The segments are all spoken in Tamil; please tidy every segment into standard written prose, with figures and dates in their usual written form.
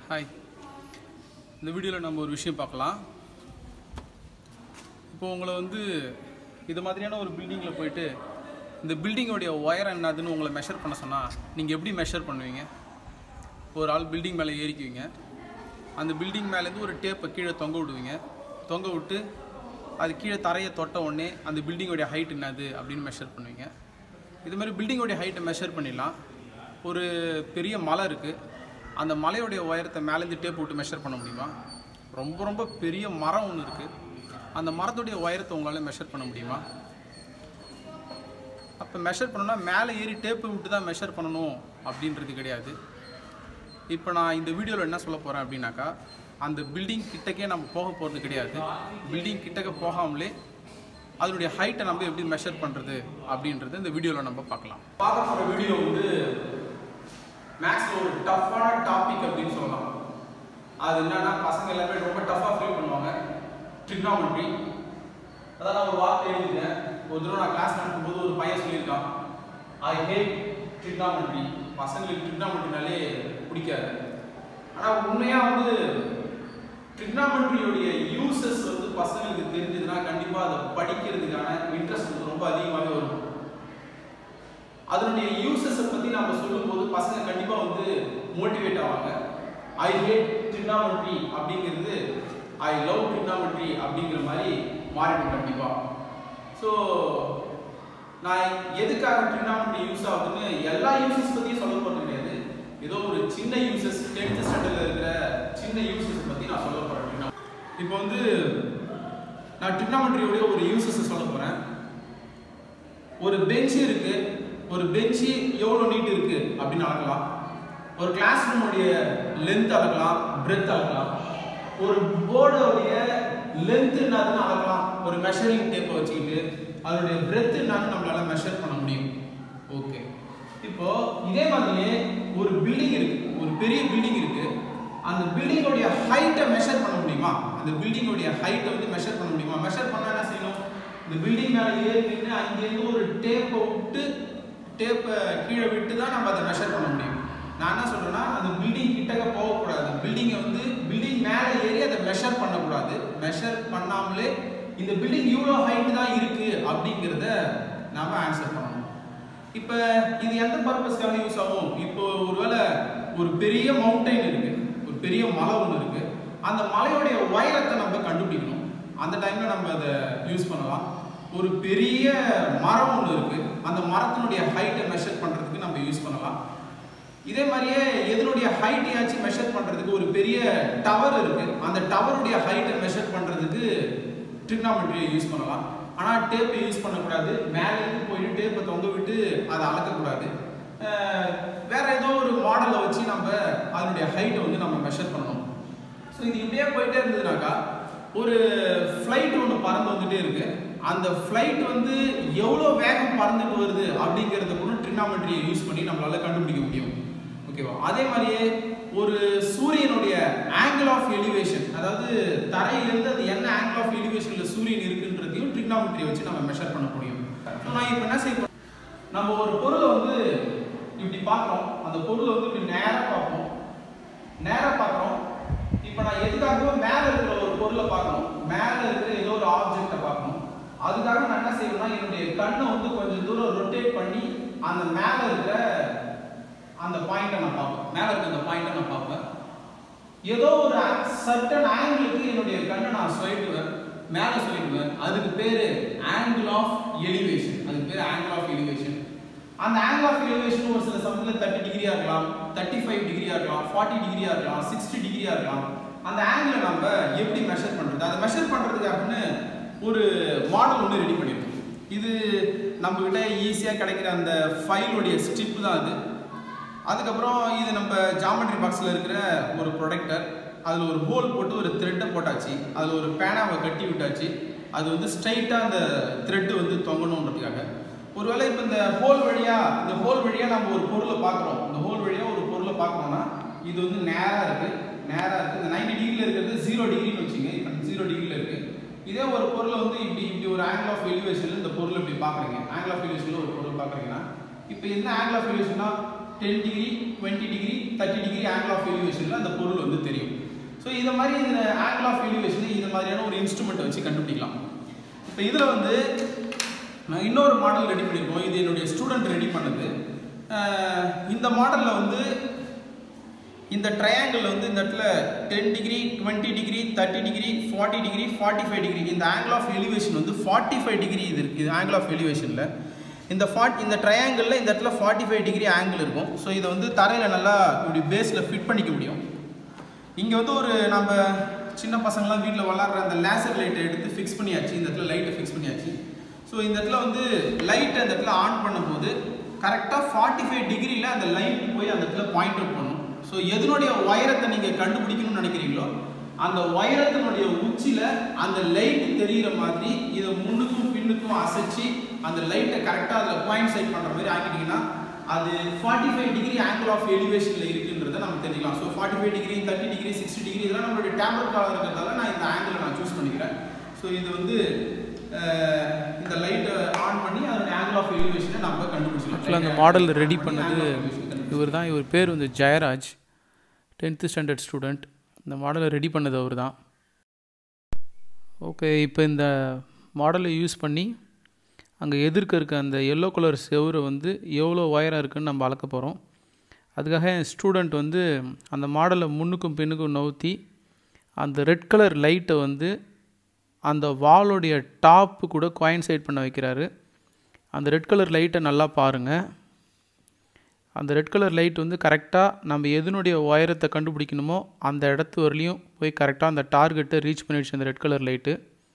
ஹாய், இந்த வீடியோவில் நம்ம ஒரு விஷயம் பார்க்கலாம். இப்போது உங்களை இது மாதிரியான ஒரு பில்டிங்கில் போயிட்டு இந்த பில்டிங்கோடைய ஒயர் என்னதுன்னு உங்களை மெஷர் பண்ண சொன்னால் நீங்கள் எப்படி மெஷர் பண்ணுவீங்க? ஒரு ஆள் பில்டிங் மேலே ஏறிக்குவீங்க. அந்த பில்டிங் மேலேருந்து ஒரு டேப்பை கீழே தொங்க விடுவீங்க. தொங்க விட்டு அது கீழே தரையை தொட்ட உடனே அந்த பில்டிங்கோடைய ஹைட் என்னது அப்படின்னு மெஷர் பண்ணுவீங்க. இது மாதிரி பில்டிங்கோடைய ஹைட்டை மெஷர் பண்ணிடலாம். ஒரு பெரிய மலை இருக்குது, அந்த மலையோடைய உயரத்தை மேலேருந்து டேப் விட்டு மெஷர் பண்ண முடியுமா? ரொம்ப ரொம்ப பெரிய மரம் ஒன்று இருக்குது, அந்த மரத்துடைய உயரத்தை உங்களால் மெஷர் பண்ண முடியுமா? அப்போ மெஷர் பண்ணணும்னா மேலே ஏறி டேப்பை விட்டு தான் மெஷர் பண்ணணும் அப்படின்றது கிடையாது. இப்போ நான் இந்த வீடியோவில் என்ன சொல்ல போகிறேன் அப்படின்னாக்கா, அந்த பில்டிங் கிட்டக்கே நம்ம போக போகிறது கிடையாது. பில்டிங் கிட்டக்க போகாமலே அதனுடைய ஹைட்டை நம்ம எப்படி மெஷர் பண்ணுறது அப்படின்றது இந்த வீடியோவில் நம்ம பார்க்கலாம். பார்க்க போகிற வீடியோ மேக்ஸில் ஒரு டஃப்பான டாபிக் அப்படின்னு சொல்லலாம். அது என்னன்னா, பசங்க எல்லாமே ரொம்ப டஃப்பாக ஃபீல் பண்ணுவாங்க. ட்ரிக்னாமெட்ரி. அதான் நான் ஒரு வார்த்தை எழுதிட்டேன். ஒரு தடவை நான் கிளாஸ் நடக்கும்போது ஒரு பையன் சொல்லியிருக்கான், ஐ ஹேட் ட்ரிக்னாமெட்ரி. பசங்களுக்கு ட்ரிக்னாமெட்ரினாலே பிடிக்காது. ஆனால் உண்மையாக ட்ரிக்னாமெட்ரியோடைய யூசஸ் பசங்களுக்கு தெரிஞ்சதுன்னா கண்டிப்பாக அதை படிக்கிறதுக்கான இன்ட்ரெஸ்ட் ரொம்ப அதிகமாகவே வரும். அதனுடைய யூசஸை பற்றி நம்ம சொல்லும்போது பசங்க கண்டிப்பாக மோட்டிவேட் ஆவாங்க. ஐ ஹேட் ட்ரிக்னாமெட்ரி அப்படிங்கிறது ஐ லவ் ட்ரிக்னாமெட்ரி அப்படிங்கிற மாதிரி மாறிடும் கண்டிப்பாக. ஸோ நான் எதுக்காக ட்ரிக்னாமெட்ரி யூஸ் ஆகுதுன்னு எல்லா யூசஸ் பற்றியும் சொல்ல போகிறது கிடையாது. ஏதோ ஒரு சின்ன யூசஸ், 10th ஸ்டாண்டர்டில் இருக்கிற சின்ன யூசஸ் பற்றி நான் சொல்ல போகிறேன். இப்போ நான் ட்ரிக்னாமெட்ரியோடைய ஒரு யூசஸை சொல்ல போகிறேன். ஒரு பெஞ்சு இருக்குது, ஒரு பெஞ்சு எவ்வளோ நீட் இருக்குது அப்படின்னு அளக்கலாம். ஒரு கிளாஸ் ரூமுடைய லென்த் அளக்கலாம், பிரெத் அளக்கலாம். ஒரு போர்டோடைய லென்த் என்னதுன்னு அளக்கலாம். ஒரு மெஷரிங் டேப்பை வச்சுக்கிட்டு அதனுடைய பிரெத் என்னன்னு நம்மளால மெஷர் பண்ண முடியும். ஓகே, இப்போ இதே மாதிரியே ஒரு பில்டிங் இருக்கு, ஒரு பெரிய பில்டிங் இருக்கு. அந்த பில்டிங்கோடைய ஹைட்டை மெஷர் பண்ண முடியுமா? அந்த பில்டிங்கோடைய ஹைட்டை மெஷர் பண்ண முடியுமா? மெஷர் பண்ணா என்ன செய்யணும்? இந்த பில்டிங் மேலே ஏறி நின்று அங்கேருந்து ஒரு டேப்பை கீழே விட்டு தான் நம்ம அதை மெஷர் பண்ண முடியும். நான் என்ன சொல்றேன்னா, அந்த பில்டிங் கிட்டக்க போகக்கூடாது. பில்டிங்கை பில்டிங் மேலே ஏறி அதை மெஷர் பண்ணக்கூடாது. மெஷர் பண்ணாமலே இந்த பில்டிங் இவ்வளோ ஹைட் தான் இருக்கு அப்படிங்கிறத நாம ஆன்சர் பண்ணணும். இப்போ இது எந்த பர்பஸ்க்காக யூஸ் ஆகும்? இப்போ ஒருவேளை ஒரு பெரிய மவுண்டைன் இருக்கு, ஒரு பெரிய மலை ஒன்று இருக்கு. அந்த மலையோடைய உயரத்தை நம்ம கண்டுபிடிக்கணும். அந்த டைம்ல நம்ம அதை யூஸ் பண்ணலாம். ஒரு பெரிய மரம் ஒன்று இருக்கு, அந்த மரத்தினுடைய ஹைட்டை மெஷர் பண்றதுக்கு நம்ம யூஸ் பண்ணலாம். இதே மாதிரியே எதனுடைய ஹைட்டையாச்சும் மெஷர் பண்றதுக்கு ஒரு பெரிய டவர் இருக்கு, அந்த டவருடைய ஹைட்டை மெஷர் பண்றதுக்கு ட்ரிக்னாமெட்ரியை யூஸ் பண்ணலாம். ஆனால் டேப்பை யூஸ் பண்ணக்கூடாது. மேலே போயிட்டு டேப்பை தொங்க விட்டு அதை அளக்கக்கூடாது. வேற ஏதோ ஒரு மாடலை வச்சு நம்ம அதனுடைய ஹைட்டை நம்ம மெஷர் பண்ணணும். ஸோ இது இப்படியே போயிட்டே இருந்ததுனாக்கா, ஒரு ஃப்ளைட் ஒன்று பறந்து வந்துட்டே இருக்கு. அந்த ஃப்ளைட் எவ்வளோ வேகம் பறந்துட்டு வருது அப்படிங்கிறத கூட ட்ரிக்னாமெட்ரியை யூஸ் பண்ணி நம்மளால கண்டுபிடிக்க முடியும். ஓகேவா? அதே மாதிரியே ஒரு சூரியனுடைய ஆங்கிள் ஆஃப் எலிவேஷன், அதாவது தரையிலேருந்து அது என்ன ஆங்கிள் ஆஃப் எலிவேஷன்ல சூரியன் இருக்குன்றதையும் ட்ரிக்னாமெட்ரியை வச்சு நம்ம மெஷர் பண்ண முடியும். ஸோ நான் இப்போ என்ன செய்ய, நம்ம ஒரு பொருளை இப்படி பார்க்குறோம். அந்த பொருளை இப்படி நேராக பார்ப்போம். நேராக பார்க்குறோம். இப்போ நான் எதுக்காக மேலே இருக்கிற ஒரு பொருளை பார்க்கணும், மேலே இருக்கிற ஏதோ ஒரு ஆப்ஜெக்டை பார்க்கணும். அதுக்காக நான் என்ன செய்யணும்னா, என்னுடைய கண்ணை கொஞ்சம் தூரம் ரொட்டேட் பண்ணி அந்த மேலே இருக்கிற அந்த பாயிண்டை நான் பார்ப்பேன். மேலே இருக்கிற அந்த பாயிண்டை நான் பார்ப்பேன். ஏதோ ஒரு சர்டன் ஆங்கிளுக்கு என்னுடைய கண்ணை நான் சொல்லிடுவேன், மேலே சொல்லிடுவேன். அதுக்கு பேர் ஆங்கிள் ஆஃப் எலிவேஷன். அதுக்கு பேர் ஆங்கிள் ஆஃப் எலிவேஷன். அந்த ஆங்கிள் ஆஃப் எலிவேஷன் ஒரு சில சமயத்தில் 30 டிகிரியா இருக்கலாம், 35 டிகிரியா இருக்கலாம், 40 டிகிரியா இருக்கலாம், 60 டிகிரியா இருக்கலாம். அந்த ஆங்கிளை நம்ம எப்படி மெஷர் பண்றது? அதை மெஷர் பண்றதுக்காகன்னு ஒரு மாடல் ஒன்று ரெடி பண்ணியிருக்கோம். இது நம்ம கிட்ட ஈஸியாக கிடைக்கிற அந்த ஃபைலோடைய ஸ்ட்ரிப் தான் அது. அதுக்கப்புறம் இது நம்ம ஜாமெட்ரி பாக்ஸில் இருக்கிற ஒரு ப்ரொடக்டர். அதில் ஒரு ஹோல் போட்டு ஒரு த்ரெட்டை போட்டாச்சு, அதில் ஒரு பேனாவை கட்டி விட்டாச்சு. அது ஸ்ட்ரைட்டாக அந்த த்ரெட்டு தொங்கணுன்றதுக்காக. ஒருவேளை இப்போ இந்த ஹோல் வழியாக நம்ம ஒரு பொருளை பார்க்குறோம். இந்த ஹோல் வழியாக ஒரு பொருளை பார்க்கணும்னா இது நேராக இருக்குது. இந்த 90 டிகிரியில் இருக்கிறது 0 டிகிரின்னு வச்சுங்க. இப்போ 0 டிகிரியில் இருக்குது. இதே ஒரு பொருளை இப்படி ஒரு ஆங்கிள் ஆஃப் எலிவேஷனில் இந்த பொருளை இப்படி பார்க்குறீங்க. ஆங்கிள் ஆஃப் எலிவேஷனில் ஒரு பொருள் பார்க்குறீங்கன்னா இப்போ என்ன ஆங்கிள் ஆஃப் எலிவேஷன்னா 10 degree 20 degree 30 degree angle of எலிவேஷனில் அந்த பொருள் வந்து தெரியும். ஸோ இதை மாதிரி இந்த ஆங்கிள் ஆஃப் எலிவேஷனை இந்த மாதிரியான ஒரு இன்ஸ்ட்ருமெண்ட்டை வச்சு கண்டுபிடிக்கலாம். இப்போ இதில் வந்து நான் இன்னொரு மாடல் ரெடி பண்ணியிருக்கோம். இது என்னுடைய ஸ்டூடெண்ட் ரெடி பண்ணது. இந்த மாடலில் வந்து இந்த ட்ரையாங்கிள் வந்து இந்த இடத்துல 10 degree 20 degree 30 degree 40 degree 45 degree இந்த ஆங்கிள் ஆஃப் எலிவேஷன் வந்து 45 டிகிரி இது இருக்குது. இது ஆங்கிள் ஆஃப் எலிவேஷனில் இந்த ட்ரையாங்கிளில் இந்த இடத்துல 45 டிகிரி ஆங்கிள் இருக்கும். ஸோ இதை வந்து தரையில் நல்லா இப்படி பேஸில் ஃபிட் பண்ணிக்க முடியும். இங்கே வந்து ஒரு நம்ம சின்ன பசங்களாம் வீட்டில் விளாட்ற அந்த லேசர் லைட்டை எடுத்து ஃபிக்ஸ் பண்ணியாச்சு. இந்த இடத்துல லைட்டை ஃபிக்ஸ் பண்ணியாச்சு. ஸோ இந்த இடத்துல வந்து லைட்டை அந்த இடத்துல ஆன் பண்ணும்போது கரெக்டாக 45 டிகிரியில் அந்த லைட் போய் அந்த இடத்துல பாயிண்ட் அவுட் பண்ணும். ஸோ எதனுடைய உயரத்தை நீங்கள் கண்டுபிடிக்கணும்னு நினைக்கிறீங்களோ அந்த உயரத்தினுடைய உச்சியில் அந்த லைட் தெரிகிற மாதிரி இதை முன்னுக்கும் பின்னுக்கும் அசைச்சு அந்த லைட்டை கரெக்டாக அதில் பாயிண்ட் சைட் பண்ணுற மாதிரி ஆக்கிட்டிங்கன்னா அது 45 டிகிரி ஆங்கிள் ஆஃப் எலிவேஷனில் இருக்குன்றதை நம்ம தெரிஞ்சுக்கலாம். ஸோ 45 டிகிரி 30 டிகிரி 60 டிகிரி இதெல்லாம் நம்மளுடைய டேப்லெட் காலம் இருக்கிறதால நான் இந்த ஆங்கிளை நான் சூஸ் பண்ணிக்கிறேன். ஸோ இது வந்து இந்த லைட்டை ஆன் பண்ணி அதோட ஆங்கிள் ஆஃப் எலிவேஷனை நம்ம கண்டுபிடிச்சிக்கலாம். ஆக்சுவலாக அந்த மாடல் ரெடி பண்ணது இவர் தான். இவர் பேர் வந்து ஜெயராஜ், 10th ஸ்டாண்டர்ட் ஸ்டூடெண்ட். இந்த மாடலை ரெடி பண்ணது அவர் தான். ஓகே, இப்போ இந்த மாடலை யூஸ் பண்ணி அங்கே எதிர்க்க இருக்க அந்த எல்லோ கலர் செவரை வந்து எவ்வளோ ஒயராக இருக்குதுன்னு நம்ம அளக்க போகிறோம். அதுக்காக என் ஸ்டூடெண்ட் வந்து அந்த மாடலை முன்னுக்கும் பின்னுக்கும் நவுத்தி அந்த ரெட் கலர் லைட்டை வந்து அந்த வாலோடைய டாப்பு கூட கோயின்சைட் பண்ண வைக்கிறாரு. அந்த ரெட் கலர் லைட்டை நல்லா பாருங்கள். அந்த ரெட் கலர் லைட் வந்து கரெக்டாக நம்ம எதனுடைய உயரத்தை கண்டுபிடிக்கணுமோ அந்த இடத்து வரலையும் போய் கரெக்டாக அந்த டார்கெட்டை ரீச் பண்ணிடுச்சு அந்த ரெட் கலர் லைட்டு.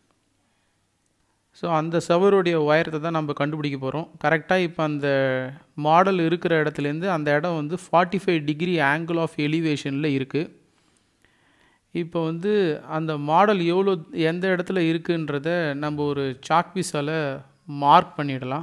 ஸோ அந்த செவருடைய உயரத்தை தான் நம்ம கண்டுபிடிக்க போகிறோம். கரெக்டாக இப்போ அந்த மாடல் இருக்கிற இடத்துலேருந்து அந்த இடம் வந்து 45 டிகிரி ஆங்கிள் ஆஃப் எலிவேஷனில் இருக்குது. இப்போ வந்து அந்த மாடல் எந்த இடத்துல இருக்குன்றத நம்ம ஒரு சாக் பீஸால் மார்க் பண்ணிடலாம்.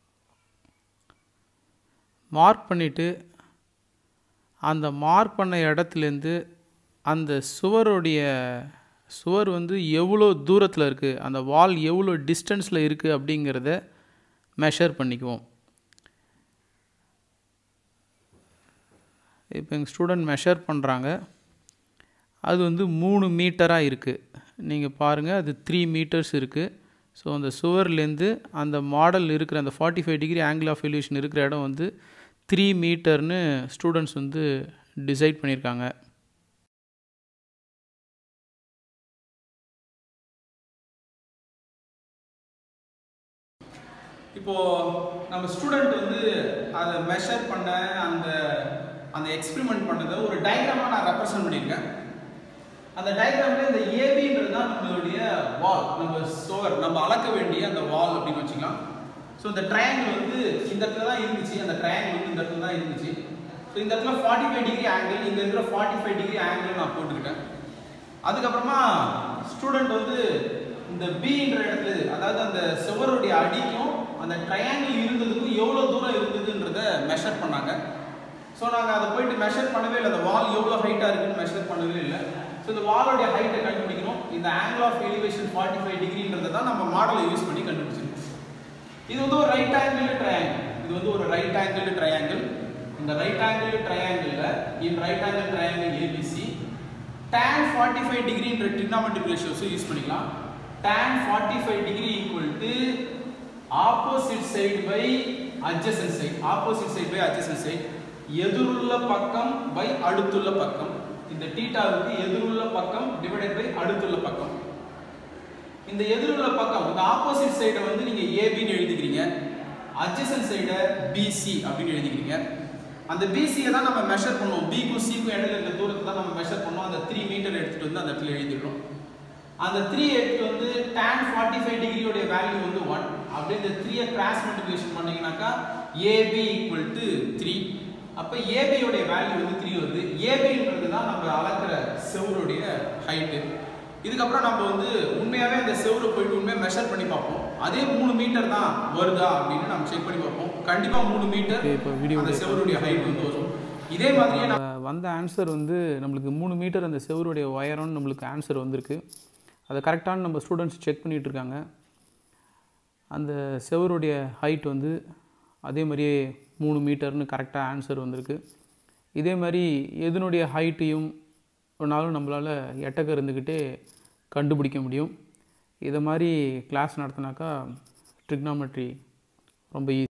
மார்க் பண்ணிவிட்டு அந்த மார்க் பண்ண இடத்துலேருந்து அந்த சுவர் வந்து எவ்வளோ தூரத்தில் இருக்குது, அந்த வால் எவ்வளோ டிஸ்டன்ஸில் இருக்குது அப்படிங்கிறத மெஷர் பண்ணிக்குவோம். இப்போ எங்கள் ஸ்டூடெண்ட் மெஷர் பண்ணுறாங்க. அது வந்து 3 மீட்டராக இருக்குது. நீங்கள் பாருங்கள், அது 3 மீட்டர்ஸ் இருக்குது. ஸோ அந்த சுவர்லேருந்து அந்த மாடல் இருக்கிற அந்த 45 டிகிரி ஆங்கிள் ஆஃப் எலிவேஷன் இருக்கிற இடம் வந்து 3 மீட்டர்னு ஸ்டூடெண்ட்ஸ் வந்து டிசைட் பண்ணியிருக்காங்க. இப்போது நம்ம ஸ்டூடெண்ட் வந்து அதை மெஷர் பண்ண அந்த எக்ஸ்பெரிமெண்ட் பண்ணதை ஒரு டயக்ராமாக நான் ரெப்ரசன்ட் பண்ணியிருக்கேன். அந்த டயக்ராமில் இந்த ஏபின்றது தான் நம்மளுடைய வால், நம்ம சுவர், நம்ம அளக்க வேண்டிய அந்த வால் அப்படின்னு வச்சுக்கலாம். ஸோ இந்த ட்ரையாங்கிள் வந்து இந்த இடத்துல தான் இருந்துச்சு. அந்த ட்ரையாங்கிள் வந்து இந்த இடத்துல தான் இருந்துச்சு. ஸோ இந்த இடத்துல 45 டிகிரி ஆங்கிள், இங்கே இருக்கிற 45 டிகிரி ஆங்கிள் நான் போட்டுக்கிட்டேன். அதுக்கப்புறமா ஸ்டூடெண்ட் வந்து இந்த பின்ற இடத்துல, அதாவது அந்த சுவருடைய அடிக்கும் அந்த ட்ரையாங்கிள் இருந்ததுக்கும் எவ்வளோ தூரம் இருந்ததுன்றதை மெஷர் பண்ணாங்க. ஸோ நாங்கள் அதை போயிட்டு மெஷர் பண்ணவே இல்லை. அந்த வால் எவ்வளோ ஹைட்டாக இருக்குன்னு மெஷர் பண்ணவே இல்லை. ஸோ இந்த வாலோடைய ஹைட்டை கண்டுபிடிக்கணும். இந்த ஆங்கிள் ஆஃப் எலிவேஷன் 45 டிகிரின்றதை தான் நம்ம மாடலை யூஸ் பண்ணி கண்டுபிடிச்சிருக்கோம். இது வந்து ஒரு ரைட் ஆங்கிள் ட்ரையாங்கிள். இது வந்து ஒரு ரைட் ஆங்கிள் ட்ரையாங்கிள். இந்த ரைட் ஆங்கிள் ட்ரையாங்கிளில் in right angle triangle A B C tan 45 டிகிரின்ற ட்ரிகோனோமெட்ரிக் ரேஷியோஸை யூஸ் பண்ணிக்கலாம். tan 45 degree equal to opposite side by adjacent side. Opposite side by adjacent side, எதிருள்ள பக்கம் பை அடுத்துள்ள பக்கம். இந்த தீட்டாவுக்கு எதிருள்ள பக்கம் டிவைடட் பை அடுத்துள்ள பக்கம். இந்த எதிருள்ள பக்கம், இந்த ஆப்போசிட் சைடை வந்து நீங்க ஏபின்னு எழுதிக்கிறீங்க, அட்ஜசன்ட் சைடை பிசி அப்படின்னு எழுதிக்கிறீங்க. அந்த பிசியை தான் நம்ம மெஷர் பண்ணுவோம். பிக்கும் சிக்கும் இடையில இருக்க தூரத்தை தான் நம்ம மெஷர் பண்ணுவோம். அந்த 3 மீட்டர் எடுத்துட்டு வந்து அந்த இடத்துல எழுதிடுறோம். அந்த 3 எடுத்துட்டு வந்து tan 45 டிகிரியோட வேல்யூ வந்து 1. அப்படியே இந்த 3 கிராஸ் மல்டிப்ளிகேஷன் பண்ணீங்கன்னாக்கா AB ஈக்குவல் டு 3. அப்போ AB உடைய வேல்யூ வந்து 3 வருது. ABன்றது தான் நம்ம அளக்கிற செவருடைய ஹைட்டு. இதுக்கப்புறம் நம்ம வந்து உண்மையாகவே அந்த செவரை போயிட்டு உண்மையாக மெஷர் பண்ணி பார்ப்போம். அதே 3 மீட்டர் தான் வருதா அப்படின்னு நம்ம செக் பண்ணி பார்ப்போம். கண்டிப்பாக 3 மீட்டர் இப்போ வீடியோ அந்த செவருடைய ஹைட் வந்து வரும். இதே மாதிரியே வந்த ஆன்சர் வந்து நம்மளுக்கு 3 மீட்டர் அந்த செவருடைய உயரம்னு நம்மளுக்கு ஆன்சர் வந்திருக்கு. அதை கரெக்டான நம்ம ஸ்டூடெண்ட்ஸ் செக் பண்ணிகிட்டு இருக்காங்க. அந்த செவருடைய ஹைட் வந்து அதே மாதிரியே 3 மீட்டர்னு கரெக்டாக ஆன்சர் வந்திருக்கு. இதே மாதிரி எதனுடைய ஹைட்டையும் ஒன்றாலும் நம்மளால் எட்டக்க இருந்துக்கிட்டே கண்டுபிடிக்க முடியும். இதை மாதிரி கிளாஸ் நடத்தினாக்கா ட்ரிக்னாமெட்ரி ரொம்ப ஈஸி.